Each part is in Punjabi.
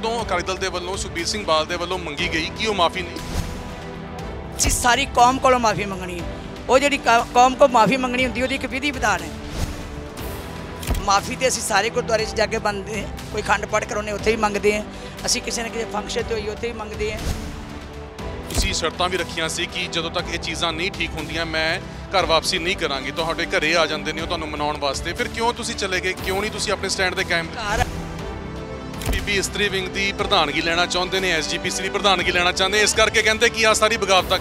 ਉਦੋਂ ਅਕਾਲੀ ਦਲ ਦੇ ਵੱਲੋਂ ਸੁਖਬੀਰ ਸਿੰਘ ਬਾਦਲ ਦੇ ਵੱਲੋਂ ਮੰਗੀ ਗਈ ਕਿ ਉਹ ਮਾਫੀ ਨਹੀਂ। ਅਸੀਂ ਸਾਰੀ ਕੌਮ ਕੋਲੋਂ ਮਾਫੀ ਮੰਗਣੀ ਹੈ। ਉਹ ਜਿਹੜੀ ਕੌਮ ਕੋ ਮਾਫੀ ਮੰਗਣੀ ਹੁੰਦੀ ਉਹਦੀ ਇੱਕ ਵਿਧੀ ਵਿਧਾਨ ਹੈ। ਮਾਫੀ ਤੇ ਅਸੀਂ ਸਾਰੇ ਗੁਰਦੁਆਰੇ 'ਚ ਜਾ ਕੇ ਮੰਗਦੇ ਹਾਂ। ਕੋਈ ਖੰਡ ਪਾਠ ਕਰਾਉਣੇ ਉੱਥੇ ਹੀ ਮੰਗਦੇ ਹਾਂ। ਅਸੀਂ ਕਿਸੇ ਨਾ ਕਿਸੇ ਫੰਕਸ਼ਨ ਤੇ ਹੋਈ ਉੱਥੇ ਹੀ ਮੰਗਦੇ ਹਾਂ। ਤੁਸੀਂ ਸ਼ਰਤਾਂ ਵੀ ਰੱਖੀਆਂ ਸੀ ਕਿ ਜਦੋਂ ਤੱਕ ਇਹ ਚੀਜ਼ਾਂ ਨਹੀਂ ਠੀਕ ਹੁੰਦੀਆਂ ਮੈਂ ਘਰ ਵਾਪਸੀ ਨਹੀਂ ਕਰਾਂਗੀ। ਤੁਹਾਡੇ ਘਰੇ ਆ ਜਾਂਦੇ ਨੇ ਉਹ ਤੁਹਾਨੂੰ ਮਨਾਉਣ ਵਾਸਤੇ, ਫਿਰ ਕਿਉਂ ਤੁਸੀਂ ਚਲੇ ਗਏ? ਕਿਉਂ ਨਹੀਂ ਤੁਸੀਂ ਆਪਣੇ ਸਟੈਂਡ ਤੇ ਕਾਇਮ? ਬੀਬੀ ਇਸਤਰੀ ਵਿੰਗ ਦੀ ਪ੍ਰਧਾਨਗੀ ਲੈਣਾ ਚਾਹੁੰਦੇ ਨੇ, SGPC ਦੀ ਪ੍ਰਧਾਨਗੀ ਲੈਣਾ ਚਾਹੁੰਦੇ, ਇਸ ਕਰਕੇ ਕਹਿੰਦੇ ਕਿ ਆ ਸਾਰੀ ਬਗਾਵਤ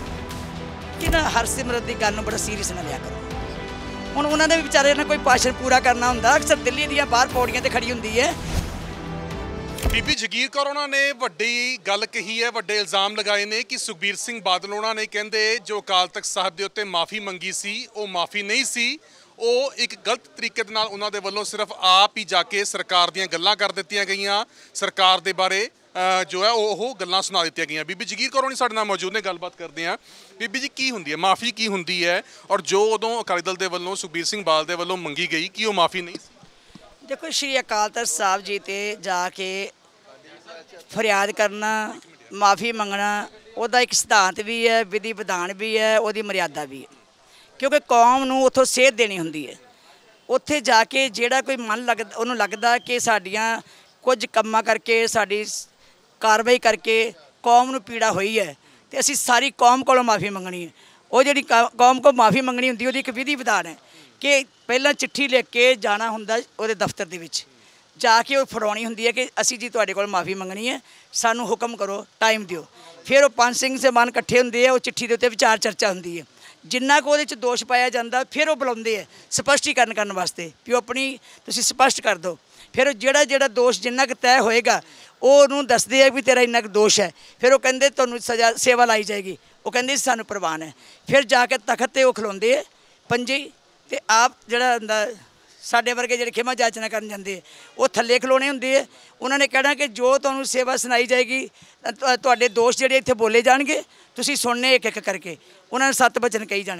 ਕਿ ਨਾ ਹਰਸਿਮਰਤ ਦੀ ਗੱਲ ਨੂੰ ਬੜਾ ਸੀਰੀਅਸ ਨਾ ਲਿਆ ਕਰੋ। ਹੁਣ ਉਹਨਾਂ ਦੇ ਵੀ ਵਿਚਾਰੇ ਨਾਲ ਕੋਈ ਭਾਸ਼ਣ ਪੂਰਾ ਕਰਨਾ ਹੁੰਦਾ। ਅਕਸਰ ਦਿੱਲੀ ਦੀਆਂ ਬਾਹਰ ਪੌੜੀਆਂ ਤੇ ਖੜੀ ਹੁੰਦੀ ਹੈ। ਬੀਬੀ ਜਗੀਰ ਕੌਰ ਉਹਨਾਂ ਨੇ ਵੱਡੀ ਗੱਲ ਕਹੀ ਹੈ, ਵੱਡੇ ਇਲਜ਼ਾਮ ਲਗਾਏ ਨੇ ਕਿ ਸੁਖਬੀਰ ਸਿੰਘ ਬਾਦਲ ਉਹਨਾਂ ਨੇ ਕਹਿੰਦੇ ਜੋ ਅਕਾਲ ਤਖਤ ਸਾਹਿਬ ਦੇ ਉੱਤੇ ਮਾਫੀ ਮੰਗੀ ਸੀ ਉਹ ਮਾਫੀ ਨਹੀਂ ਸੀ। ਉਹ ਇੱਕ ਗਲਤ ਤਰੀਕੇ ਦੇ ਨਾਲ ਉਹਨਾਂ ਦੇ ਵੱਲੋਂ ਸਿਰਫ ਆਪ ਹੀ ਜਾ ਕੇ ਸਰਕਾਰ ਦੀਆਂ ਗੱਲਾਂ ਕਰ ਦਿੱਤੀਆਂ ਗਈਆਂ, ਸਰਕਾਰ ਦੇ ਬਾਰੇ ਜੋ ਹੈ ਉਹ ਗੱਲਾਂ ਸੁਣਾ ਦਿੱਤੀਆਂ ਗਈਆਂ। ਬੀਬੀ ਜਗੀਰ ਕੌਰ ਹੋਣੀ ਸਾਡੇ ਨਾਲ ਮੌਜੂਦ ਨੇ, ਗੱਲਬਾਤ ਕਰਦੇ ਹਾਂ। ਬੀਬੀ ਜੀ, ਕੀ ਹੁੰਦੀ ਹੈ ਮਾਫੀ, ਕੀ ਹੁੰਦੀ ਹੈ, ਔਰ ਜੋ ਉਦੋਂ ਅਕਾਲੀ ਦਲ ਦੇ ਵੱਲੋਂ ਸੁਖਬੀਰ ਸਿੰਘ ਬਾਦਲ ਦੇ ਵੱਲੋਂ ਮੰਗੀ ਗਈ ਕਿ ਉਹ ਮਾਫੀ ਨਹੀਂ ਸੀ? ਦੇਖੋ, ਸ਼੍ਰੀ ਅਕਾਲ ਤਖਤ ਸਾਹਿਬ ਜੀ ਤੇ ਜਾ ਕੇ ਫਰਿਆਦ ਕਰਨਾ, ਮਾਫੀ ਮੰਗਣਾ, ਉਹਦਾ ਇੱਕ ਸਿਧਾਂਤ ਵੀ ਹੈ, ਵਿਧੀ ਵਿਧਾਨ ਵੀ ਹੈ, ਉਹਦੀ ਮਰਿਆਦਾ ਵੀ ਹੈ। ਕਿਉਂਕਿ ਕੌਮ ਨੂੰ ਉੱਥੋਂ ਸੇਧ ਦੇਣੀ ਹੁੰਦੀ ਹੈ। ਉੱਥੇ ਜਾ ਕੇ ਜਿਹੜਾ ਕੋਈ ਮਨ ਲੱਗਦਾ ਉਹਨੂੰ ਲੱਗਦਾ ਕਿ ਸਾਡੀਆਂ ਕੁਝ ਕੰਮਾਂ ਕਰਕੇ, ਸਾਡੀ ਕਾਰਵਾਈ ਕਰਕੇ ਕੌਮ ਨੂੰ ਪੀੜਾ ਹੋਈ ਹੈ ਤੇ ਅਸੀਂ ਸਾਰੀ ਕੌਮ ਕੋਲੋਂ ਮਾਫੀ ਮੰਗਣੀ ਹੈ। ਉਹ ਜਿਹੜੀ ਕੌਮ ਕੋਲ ਮਾਫੀ ਮੰਗਣੀ ਹੁੰਦੀ ਉਹਦੀ ਇੱਕ ਵਿਧੀ ਵਿਧਾਨ ਹੈ ਕਿ ਪਹਿਲਾਂ ਚਿੱਠੀ ਲਿਖ ਕੇ ਜਾਣਾ ਹੁੰਦਾ, ਉਹਦੇ ਦਫ਼ਤਰ ਦੇ ਵਿੱਚ ਜਾ ਕੇ ਉਹ ਫੜਾਉਣੀ ਹੁੰਦੀ ਹੈ ਕਿ ਅਸੀਂ ਜੀ ਤੁਹਾਡੇ ਕੋਲ ਮਾਫੀ ਮੰਗਣੀ ਹੈ, ਸਾਨੂੰ ਹੁਕਮ ਕਰੋ, ਟਾਈਮ ਦਿਓ। ਫਿਰ ਉਹ ਪੰਜ ਸਿੰਘ ਸਹਿਬਾਨ ਇਕੱਠੇ ਹੁੰਦੇ ਆ, ਉਹ ਚਿੱਠੀ ਦੇ ਉੱਤੇ ਵਿਚਾਰ ਚਰਚਾ ਹੁੰਦੀ ਹੈ। ਜਿੰਨਾ ਕੁ ਉਹਦੇ 'ਚ ਦੋਸ਼ ਪਾਇਆ ਜਾਂਦਾ ਫਿਰ ਉਹ ਬੁਲਾਉਂਦੇ ਆ ਸਪਸ਼ਟੀਕਰਨ ਕਰਨ ਵਾਸਤੇ ਵੀ ਉਹ ਆਪਣੀ ਤੁਸੀਂ ਸਪਸ਼ਟ ਕਰ ਦਿਓ। ਫਿਰ ਜਿਹੜਾ ਦੋਸ਼ ਜਿੰਨਾ ਕੁ ਤੈਅ ਹੋਏਗਾ ਉਹ ਉਹਨੂੰ ਦੱਸਦੇ ਆ ਵੀ ਤੇਰਾ ਇੰਨਾ ਕੁ ਦੋਸ਼ ਹੈ। ਫਿਰ ਉਹ ਕਹਿੰਦੇ ਤੁਹਾਨੂੰ ਸਜ਼ਾ ਸੇਵਾ ਲਾਈ ਜਾਏਗੀ। ਉਹ ਕਹਿੰਦੇ ਸਾਨੂੰ ਪ੍ਰਵਾਨ ਹੈ। ਫਿਰ ਜਾ ਕੇ ਤਖਤ 'ਤੇ ਉਹ ਖਲੋਂਦੇ ਆ ਪੰਜੇ, ਅਤੇ ਆਪ ਜਿਹੜਾ ਹੁੰਦਾ ਸਾਡੇ ਵਰਗੇ ਜਿਹੜੇ ਖਿਮਾ ਜਾਚਨਾ ਕਰਨ ਜਾਂਦੇ ਉਹ ਥੱਲੇ ਖਲੋਣੇ ਹੁੰਦੇ ਆ। ਉਹਨਾਂ ਨੇ ਕਹਿਣਾ ਕਿ ਜੋ ਤੁਹਾਨੂੰ ਸੇਵਾ ਸੁਣਾਈ ਜਾਏਗੀ, ਤੁਹਾਡੇ ਦੋਸ਼ ਜਿਹੜੇ ਇੱਥੇ ਬੋਲੇ ਜਾਣਗੇ ਤੁਸੀਂ ਸੁਣਨੇ ਇੱਕ ਇੱਕ ਕਰਕੇ। ਉਹਨਾਂ ਨੇ 7 ਬਚਨ ਕਹੀ ਜਾਣਾ।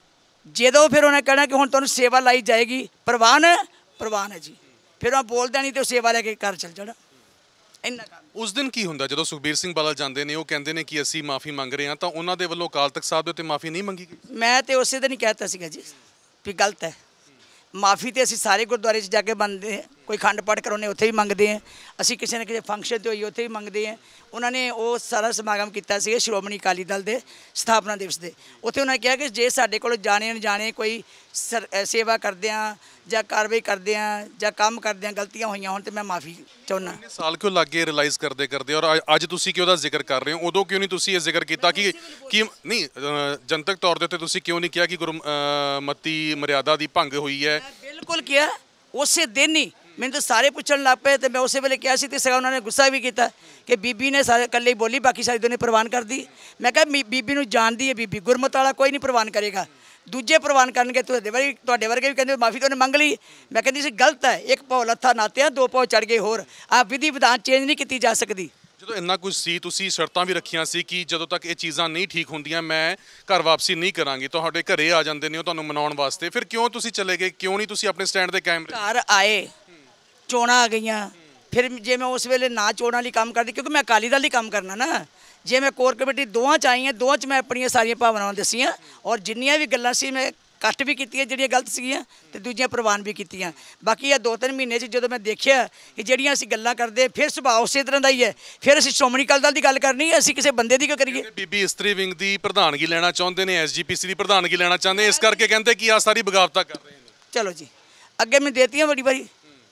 ਜਦੋਂ ਫਿਰ ਉਹਨਾਂ ਨੇ ਕਹਿਣਾ ਕਿ ਹੁਣ ਤੁਹਾਨੂੰ ਸੇਵਾ ਲਾਈ ਜਾਏਗੀ, ਪ੍ਰਵਾਨ ਹੈ? ਪ੍ਰਵਾਨ ਹੈ ਜੀ। ਫਿਰ ਉਹ ਬੋਲਦਾ ਨਹੀਂ ਤੇ ਉਹ ਸੇਵਾ ਲੈ ਕੇ ਘਰ ਚਲ ਜਾਣਾ। ਇੰਨਾ ਕੰਮ। ਉਸ ਦਿਨ ਕੀ ਹੁੰਦਾ ਜਦੋਂ ਸੁਖਬੀਰ ਸਿੰਘ ਬਾਦਲ ਜਾਂਦੇ ਨੇ, ਉਹ ਕਹਿੰਦੇ ਨੇ ਕਿ ਅਸੀਂ ਮਾਫੀ ਮੰਗ ਰਹੇ ਹਾਂ, ਤਾਂ ਉਹਨਾਂ ਦੇ ਵੱਲੋਂ ਅਕਾਲ ਤਖਤ ਸਾਹਿਬ ਦੇ ਉੱਤੇ ਮਾਫੀ ਨਹੀਂ ਮੰਗੀ ਗਈ? ਮੈਂ ਤੇ ਉਸੇ ਦਿਨ ਹੀ ਕਹਿਤਾ ਸੀਗਾ ਜੀ ਵੀ ਗਲਤ ਹੈ। ਮਾਫੀ ਤੇ ਅਸੀਂ ਸਾਰੇ ਗੁਰਦੁਆਰੇ 'ਚ ਜਾ ਕੇ ਮੰਗਦੇ ਹਾਂ। ਕੋਈ ਖੰਡ ਪਾਠ ਕਰਾਉਣੇ ਉੱਥੇ ਹੀ ਮੰਗਦੇ ਹਾਂ। ਅਸੀਂ ਕਿਸੇ ਨਾ ਕਿਸੇ ਫੰਕਸ਼ਨ ਤੇ ਹੋਈ ਉੱਥੇ ਹੀ ਮੰਗਦੇ ਹਾਂ। ਉਹਨਾਂ ਨੇ ਉਹ ਸਾਰਾ ਸਮਾਗਮ ਕੀਤਾ ਸੀ ਸ਼੍ਰੋਮਣੀ ਅਕਾਲੀ ਦਲ ਦੇ ਸਥਾਪਨਾ ਦਿਵਸ ਦੇ ਉੱਥੇ। ਉਹਨਾਂ ਨੇ ਕਿਹਾ ਕਿ ਜੇ ਸਾਡੇ ਕੋਲ ਜਾਣੇ ਅਣਜਾਣੇ ਕੋਈ ਸੇਵਾ ਕਰਦਿਆਂ ਜਾਂ ਕਾਰਵਾਈ ਕਰਦਿਆਂ ਜਾਂ ਕੰਮ ਕਰਦਿਆਂ ਗਲਤੀਆਂ ਹੋਈਆਂ ਹੋਣ ਤਾਂ ਮੈਂ ਮਾਫੀ ਚਾਹੁੰਦਾ। ਸਾਲ ਕਿਉਂ ਲੱਗ ਗਏ ਰਿਅਲਾਈਜ਼ ਕਰਦੇ ਔਰ ਅੱਜ ਤੁਸੀਂ ਕਿਉਂ ਉਹਦਾ ਜ਼ਿਕਰ ਕਰ ਰਹੇ ਹੋ? ਉਦੋਂ ਕਿਉਂ ਨਹੀਂ ਤੁਸੀਂ ਇਹ ਜ਼ਿਕਰ ਕੀਤਾ ਕਿ ਨਹੀਂ ਜਨਤਕ ਤੌਰ ਦੇ ਉੱਤੇ ਤੁਸੀਂ ਕਿਉਂ ਨਹੀਂ ਕਿਹਾ ਕਿ ਗੁਰਮਤੀ ਮਰਿਆਦਾ ਦੀ ਭੰਗ ਹੋਈ ਹੈ? ਬਿਲਕੁਲ ਕਿਹਾ ਉਸੇ ਦਿਨ ਹੀ। ਮੈਨੂੰ ਤਾਂ ਸਾਰੇ ਪੁੱਛਣ ਲੱਗ ਪਏ ਤੇ ਮੈਂ ਉਸੇ ਵੇਲੇ ਕਿਹਾ ਸੀ ਤੇ ਸਗੋਂ ਉਹਨਾਂ ਨੇ ਗੁੱਸਾ ਵੀ ਕੀਤਾ ਕਿ ਬੀਬੀ ਨੇ ਸਾਰੇ ਇਕੱਲੇ ਹੀ ਬੋਲੀ, ਬਾਕੀ ਸਾਰੀ ਦੁਨੀਆ ਪ੍ਰਵਾਨ ਕਰਦੀ। ਮੈਂ ਕਿਹਾ ਬੀਬੀ ਨੂੰ ਜਾਣਦੀ ਹੈ ਬੀਬੀ, ਗੁਰਮਤ ਵਾਲਾ ਕੋਈ ਨਹੀਂ ਪ੍ਰਵਾਨ ਕਰੇਗਾ, ਦੂਜੇ ਪ੍ਰਵਾਨ ਕਰਨਗੇ। ਤੁਹਾਡੇ ਵਰਗੇ ਵੀ ਕਹਿੰਦੇ ਮਾਫੀ ਤਾਂ ਉਹਨੇ ਮੰਗ ਲਈ। ਮੈਂ ਕਹਿੰਦੀ ਸੀ ਗਲਤ ਹੈ, ਇੱਕ ਪਾਉ ਲੱਥਾ ਨਾਤਿਆ, 2 ਪਾਉ ਚੜ ਗਏ ਹੋਰ। ਆਹ ਵਿਧੀ ਵਿਧਾਨ ਚੇਂਜ ਨਹੀਂ ਕੀਤੀ ਜਾ ਸਕਦੀ। ਜਦੋਂ ਇੰਨਾ ਕੁਝ ਸੀ ਤੁਸੀਂ ਸ਼ਰਤਾਂ ਵੀ ਰੱਖੀਆਂ ਸੀ ਕਿ ਜਦੋਂ ਤੱਕ ਇਹ ਚੀਜ਼ਾਂ ਨਹੀਂ ਠੀਕ ਹੁੰਦੀਆਂ ਮੈਂ ਘਰ ਵਾਪਸੀ ਨਹੀਂ ਕਰਾਂਗੀ। ਤੁਹਾਡੇ ਘਰੇ ਆ ਜਾਂਦੇ ਨੇ ਉਹ ਤੁਹਾਨੂੰ ਮਨਾਉਣ ਵਾਸਤੇ, ਫਿਰ ਕਿਉਂ ਤੁਸੀਂ ਚਲੇ ਗਏ? ਕਿਉਂ ਨਹੀਂ ਤੁਸੀਂ ਆਪਣੇ ਸਟੈਂਡ ਤੇ ਕਾਇਮ ਰਹੇ? ਘਰ ਆਏ, ਚੋਣਾਂ ਆ ਗਈਆਂ। ਫਿਰ ਜੇ ਮੈਂ ਉਸ ਵੇਲੇ ਨਾ ਚੋਣਾਂ ਲਈ ਕੰਮ ਕਰਦੀ, ਕਿਉਂਕਿ ਮੈਂ ਅਕਾਲੀ ਦਲ ਹੀ ਕੰਮ ਕਰਨਾ ਨਾ। ਜੇ ਮੈਂ ਕੋਰ ਕਮੇਟੀ ਦੋਵਾਂ 'ਚ ਆਈ ਹਾਂ, ਦੋਵਾਂ 'ਚ ਮੈਂ ਆਪਣੀਆਂ ਸਾਰੀਆਂ ਭਾਵਨਾਵਾਂ ਦੱਸੀਆਂ ਔਰ ਜਿੰਨੀਆਂ ਵੀ ਗੱਲਾਂ ਸੀ ਮੈਂ ਕੱਟ ਵੀ ਕੀਤੀਆਂ ਜਿਹੜੀਆਂ ਗਲਤ ਸੀਗੀਆਂ ਤੇ ਦੂਜੀਆਂ ਪ੍ਰਵਾਨ ਵੀ ਕੀਤੀਆਂ। ਬਾਕੀ ਇਹ 2-3 ਮਹੀਨੇ 'ਚ ਜਦੋਂ ਮੈਂ ਦੇਖਿਆ ਕਿ ਜਿਹੜੀਆਂ ਅਸੀਂ ਗੱਲਾਂ ਕਰਦੇ ਫਿਰ ਸੁਭਾਅ ਉਸੇ ਤਰ੍ਹਾਂ ਦਾ ਹੀ ਹੈ, ਫਿਰ ਅਸੀਂ ਸ਼੍ਰੋਮਣੀ ਅਕਾਲੀ ਦਲ ਦੀ ਗੱਲ ਕਰਨੀ ਹੈ, ਅਸੀਂ ਕਿਸੇ ਬੰਦੇ ਦੀ ਕਿਉਂ ਕਰੀਏ? ਬੀਬੀ ਇਸਤਰੀ ਵਿੰਗ ਦੀ ਪ੍ਰਧਾਨਗੀ ਲੈਣਾ ਚਾਹੁੰਦੇ ਨੇ, SGPC ਦੀ ਪ੍ਰਧਾਨਗੀ ਲੈਣਾ ਚਾਹੁੰਦੇ, ਇਸ ਕਰਕੇ ਕਹਿੰਦੇ ਕਿ ਆ ਸਾਰੀ ਬਗਾਵਤਾਂ ਕਰ ਰਹੇ ਨੇ। ਚਲੋ ਜੀ, ਅੱਗੇ ਮੈਂ ਦੇਤੀਆਂ ਬੜੀ ਵਾਰੀ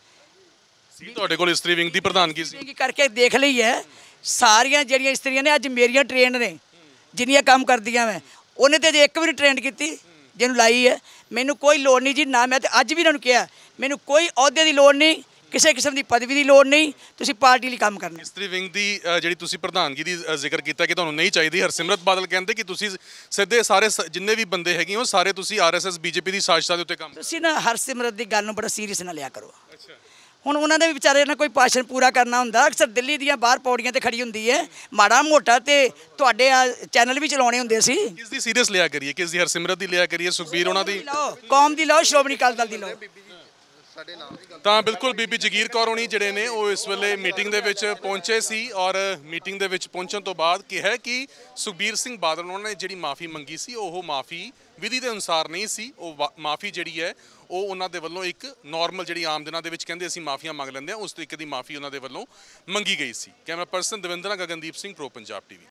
ਤੁਹਾਡੇ ਕੋਲ ਇਸਤਰੀ ਵਿੰਗ ਦੀ ਪ੍ਰਧਾਨਗੀ ਸੀ ਕਰਕੇ ਦੇਖ ਲਈ ਹੈ। ਸਾਰੀਆਂ ਜਿਹੜੀਆਂ ਇਸਤਰੀਆਂ ਨੇ ਅੱਜ ਮੇਰੀਆਂ ਟ੍ਰੇਨਡ ਨੇ, ਜਿੰਨੀਆਂ ਕੰਮ ਕਰਦੀਆਂ ਮੈਂ, ਉਹਨੇ ਤੇ ਅਜੇ ਇੱਕ ਵੀ ਨਹੀਂ ਟ੍ਰੇਨਡ ਕੀਤੀ ਜਿਹਨੂੰ ਲਾਈ ਹੈ। ਮੈਨੂੰ ਕੋਈ ਲੋੜ ਨਹੀਂ ਜੀ, ਨਾ ਮੈਂ ਤੇ ਅੱਜ ਵੀ ਇਹਨਾਂ ਨੂੰ ਕਿਹਾ ਮੈਨੂੰ ਕੋਈ ਅਹੁਦੇ ਦੀ ਲੋੜ ਨਹੀਂ, ਕਿਸੇ ਕਿਸਮ ਦੀ ਪਦਵੀ ਦੀ ਲੋੜ ਨਹੀਂ, ਤੁਸੀਂ ਪਾਰਟੀ ਲਈ ਕੰਮ ਕਰਨਾ। ਇਸਤਰੀ ਵਿੰਗ ਦੀ ਜਿਹੜੀ ਤੁਸੀਂ ਪ੍ਰਧਾਨਗੀ ਦੀ ਜ਼ਿਕਰ ਕੀਤਾ ਕਿ ਤੁਹਾਨੂੰ ਨਹੀਂ ਚਾਹੀਦੀ, ਹਰਸਿਮਰਤ ਬਾਦਲ ਕਹਿੰਦੇ ਕਿ ਤੁਸੀਂ ਸਿੱਧੇ ਸਾਰੇ ਜਿੰਨੇ ਵੀ ਬੰਦੇ ਹੈਗੇ ਹੋ ਸਾਰੇ ਤੁਸੀਂ RSS BJP ਦੀ ਸਾਜ਼ਿਸ਼ਾਂ ਦੇ ਉੱਤੇ ਕੰਮ। ਤੁਸੀਂ ਨਾ ਹਰਸਿਮਰਤ ਦੀ ਗੱਲ ਨੂੰ ਬੜਾ ਸੀਰੀਅਸ ਨਾ ਲਿਆ ਕਰੋ। ਹੁਣ ਉਹਨਾਂ ਦੇ ਵੀ ਵਿਚਾਰੇ ਨਾਲ ਕੋਈ ਭਾਸ਼ਣ ਪੂਰਾ ਕਰਨਾ ਹੁੰਦਾ। ਅਕਸਰ ਦਿੱਲੀ ਦੀਆਂ ਬਾਹਰ ਪੌੜੀਆਂ ਤੇ ਖੜੀ ਹੁੰਦੀ ਹੈ, ਮਾੜਾ ਮੋਟਾ ਤੇ ਤੁਹਾਡੇ ਚੈਨਲ ਵੀ ਚਲਾਉਣੇ ਹੁੰਦੇ ਸੀ। ਕਿਸ ਦੀ ਸੀਰੀਅਸ ਲਿਆ ਕਰੀਏ? ਕਿਸ ਦੀ? ਹਰਸਿਮਰਤ ਦੀ ਲਿਆ ਕਰੀਏ? ਸੁਖਬੀਰ ਉਹਨਾਂ ਦੀ? ਕੌਮ ਦੀ ਲਓ, ਸ਼੍ਰੋਮਣੀ ਅਕਾਲੀ ਦਲ ਦੀ ਲਓ। ਸਾਡੇ ਨਾਮ ਦੀ ਗੱਲ ਤਾਂ ਬਿਲਕੁਲ ਬੀਬੀ ਜਗੀਰ ਕੌਰ ਹੋਣੀ ਜਿਹੜੇ ਨੇ ਉਹ ਇਸ ਵੇਲੇ ਮੀਟਿੰਗ ਦੇ ਵਿੱਚ ਪਹੁੰਚੇ ਸੀ ਔਰ ਮੀਟਿੰਗ ਦੇ ਵਿੱਚ ਪਹੁੰਚਣ ਤੋਂ ਬਾਅਦ ਕਿਹਾ ਕਿ ਸੁਖਬੀਰ ਸਿੰਘ ਬਾਦਲ ਉਹਨਾਂ ਨੇ ਜਿਹੜੀ ਮਾਫੀ ਮੰਗੀ ਸੀ ਉਹ ਮਾਫੀ ਵਿਧੀ ਦੇ ਅਨੁਸਾਰ ਨਹੀਂ ਸੀ। ਉਹ ਮਾਫੀ ਜਿਹੜੀ ਹੈ ਉਹ ਉਹਨਾਂ ਦੇ ਵੱਲੋਂ ਇੱਕ ਨਾਰਮਲ ਜਿਹੜੀ ਆਮ ਦਿਨਾਂ ਦੇ ਵਿੱਚ ਕਹਿੰਦੇ ਅਸੀਂ ਮਾਫੀਆਂ ਮੰਗ ਲੈਂਦੇ ਹਾਂ ਉਸ ਤਰੀਕੇ ਦੀ ਮਾਫੀ ਉਹਨਾਂ ਦੇ ਵੱਲੋਂ ਮੰਗੀ ਗਈ ਸੀ। Camera person Davinder Gagandeep Singh pro Punjab TV.